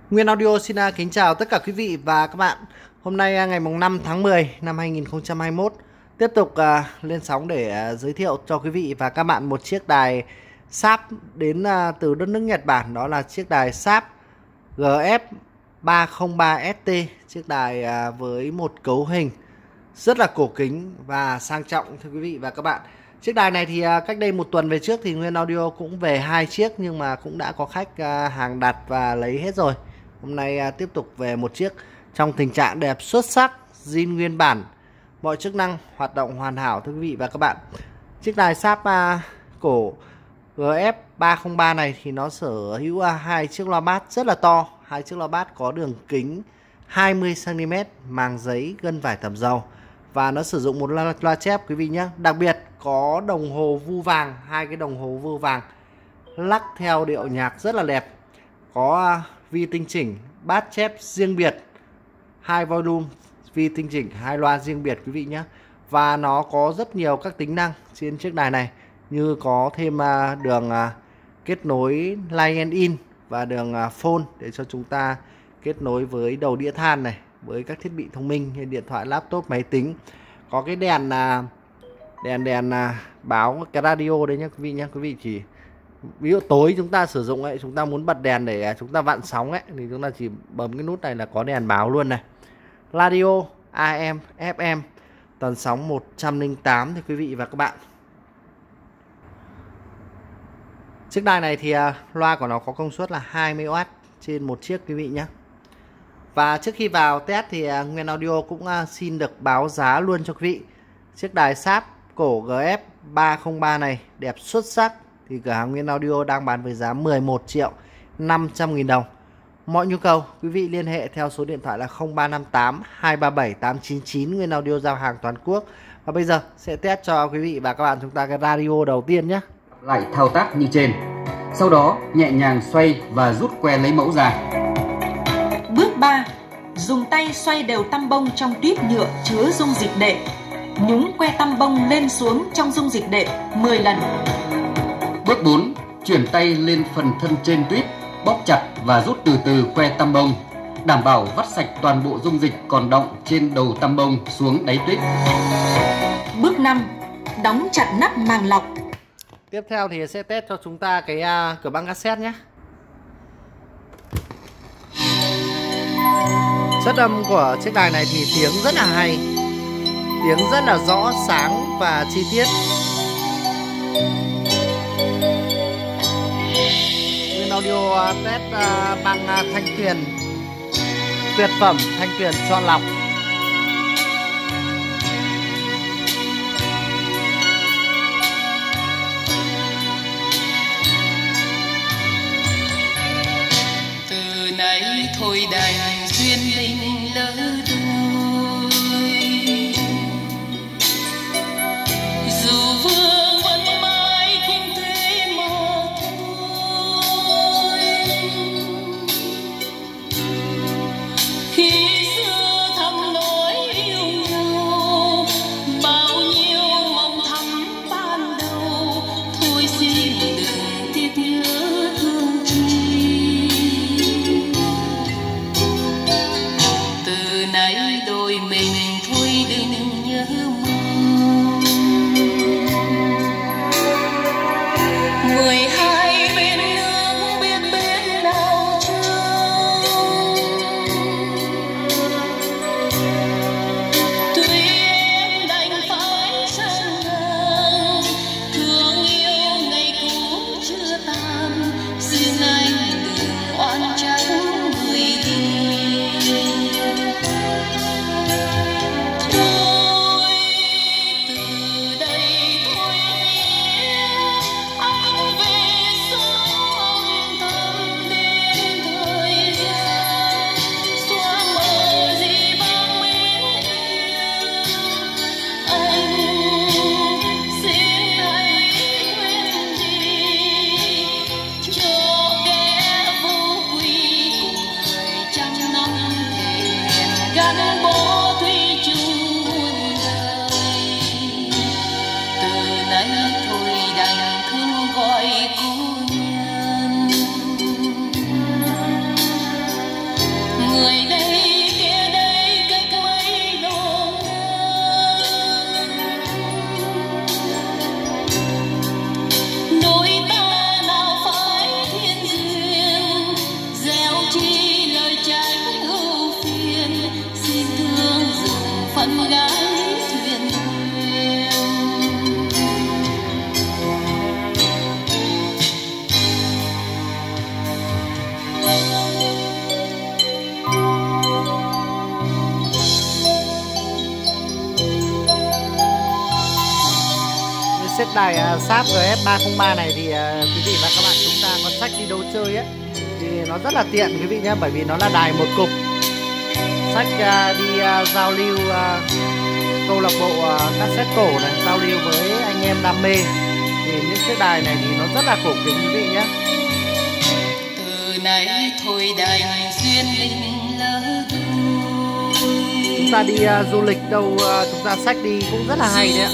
Nguyên Audio xin kính chào tất cả quý vị và các bạn. Hôm nay ngày 5 tháng 10 năm 2021 tiếp tục lên sóng để giới thiệu cho quý vị và các bạn một chiếc đài Sharp đến từ đất nước Nhật Bản. Đó là chiếc đài Sharp GF303ST, chiếc đài với một cấu hình rất là cổ kính và sang trọng thưa quý vị và các bạn. Chiếc đài này thì cách đây một tuần về trước thì Nguyên Audio cũng về 2 chiếc, nhưng mà cũng đã có khách hàng đặt và lấy hết rồi. Hôm nay tiếp tục về một chiếc trong tình trạng đẹp xuất sắc, zin nguyên bản, mọi chức năng hoạt động hoàn hảo thưa quý vị và các bạn. Chiếc đài Sharp cổ GF303 này thì nó sở hữu hai chiếc loa bass rất là to. Hai chiếc loa bass có đường kính 20 cm, màng giấy gân vải tẩm dầu, và nó sử dụng một loa chép quý vị nhé. Đặc biệt có đồng hồ vu vàng, hai cái đồng hồ vu vàng lắc theo điệu nhạc rất là đẹp. Có vi tinh chỉnh, bass chép riêng biệt, hai volume, vi tinh chỉnh, hai loa riêng biệt quý vị nhé. Và nó có rất nhiều các tính năng trên chiếc đài này, như có thêm đường kết nối line in và đường phone để cho chúng ta kết nối với đầu đĩa than này, với các thiết bị thông minh như điện thoại, laptop, máy tính. Có cái đèn báo cái radio đấy nhé quý vị nhé. Quý vị chỉ ví dụ tối chúng ta sử dụng ấy, chúng ta muốn bật đèn để chúng ta vặn sóng ấy, thì chúng ta chỉ bấm cái nút này là có đèn báo luôn này. Radio AM, FM, tần sóng 108 thì quý vị và các bạn. Chiếc đài này thì loa của nó có công suất là 20W trên một chiếc quý vị nhé. Và trước khi vào test thì Nguyên Audio cũng xin được báo giá luôn cho quý vị. Chiếc đài Sharp cổ GF303 này đẹp xuất sắc thì cửa hàng Nguyên Audio đang bán với giá 11.500.000 đồng. Mọi nhu cầu quý vị liên hệ theo số điện thoại là 0358 237 899. Nguyên Audio giao hàng toàn quốc. Và bây giờ sẽ test cho quý vị và các bạn chúng ta cái radio đầu tiên nhé. Lại thao tác như trên. Sau đó nhẹ nhàng xoay và rút que lấy mẫu ra. Bước 3. Dùng tay xoay đều tăm bông trong tuyếp nhựa chứa dung dịch đệm. Nhúng que tăm bông lên xuống trong dung dịch đệm 10 lần. Bước 4. Chuyển tay lên phần thân trên tuyếp, bóp chặt và rút từ từ que tăm bông, đảm bảo vắt sạch toàn bộ dung dịch còn đọng trên đầu tăm bông xuống đáy tuyếp. Bước 5. Đóng chặt nắp màng lọc. Tiếp theo thì sẽ test cho chúng ta cái cửa băng cassette nhé. Chất âm của chiếc đài này thì tiếng rất là hay, tiếng rất là rõ, sáng và chi tiết. Nguyên Audio test bằng thanh tuyền tuyệt phẩm, thanh tuyền chọn lọc. Từ nay thôi đành duyên mình lỡ đôi, dù vương vẫn mãi không thế mà thôi. Khi xưa thầm nói yêu nhau, bao nhiêu mong thắm ban đầu, thôi xin đừng tiếc nhớ thương chi. Từ nay chiếc đài Sharp GS303 này thì quý vị và các bạn chúng ta có xách đi đâu chơi ấy thì nó rất là tiện quý vị nhé, bởi vì nó là đài một cục. Xách đi giao lưu câu lạc bộ cassette cổ này, giao lưu với anh em đam mê thì những chiếc đài này thì nó rất là cổ kính quý vị nhé. Từ nay thôi đành duyên linh lỡ đôi. Chúng ta đi du lịch đâu chúng ta xách đi cũng rất là hay đấy ạ.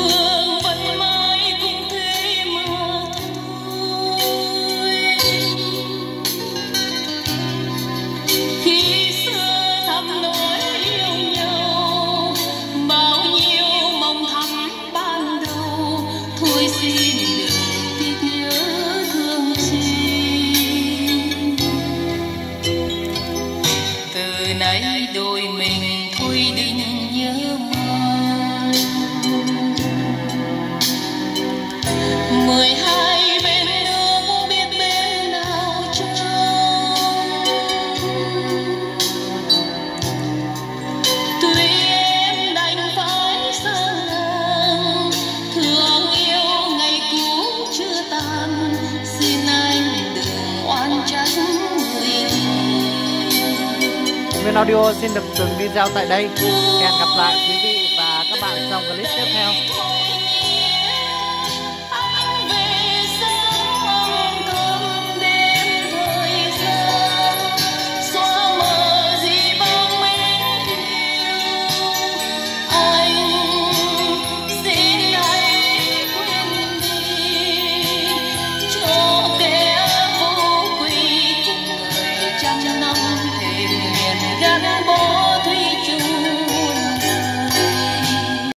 Đôi mình thôi định nhớ mong 12 bên nước biết bên nào trong. Tuy em đành phải xa làng, thương yêu ngày cũ chưa tàn, xin anh đừng oan trách người. Nguyên Audio xin được dừng video tại đây. Hẹn gặp lại quý vị và các bạn trong clip tiếp theo.